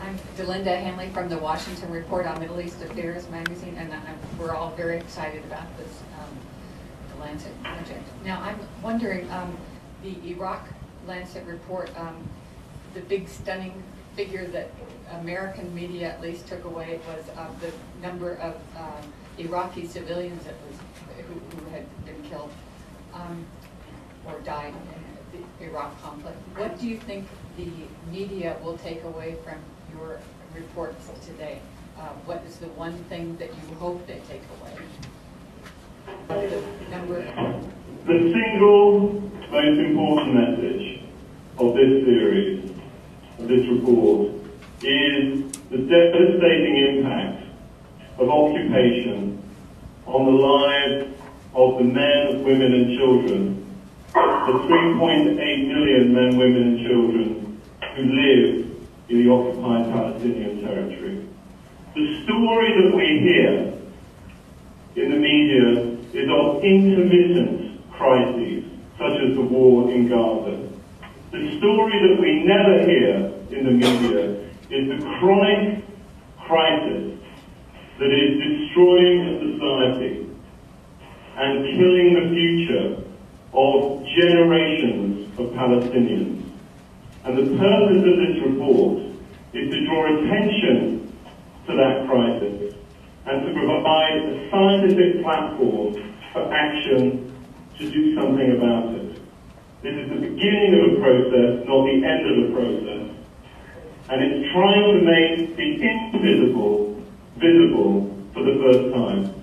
I'm Delinda Hanley from the Washington Report on Middle East Affairs magazine, and we're all very excited about this, the Lancet project. Now, I'm wondering, the Iraq Lancet report, the big stunning figure that American media at least took away was the number of Iraqi civilians that who had been killed or died in the Iraq conflict. What do you think the media will take away from your reports today? What is the one thing that you hope they take away? The single most important message of this series, of this report, is the devastating impact of occupation on the lives of the men, women and children, the 3.8 million men, women and children who live in the occupied Palestinian territory. The story that we hear in the media is of intermittent crises, such as the war in Gaza. The story that we never hear in the media is the chronic crisis that is destroying a society and killing the future of generations of Palestinians. And the purpose of this report is to draw attention to that crisis and to provide a scientific platform for action to do something about it. This is the beginning of a process, not the end of a process. And it's trying to make the invisible visible for the first time.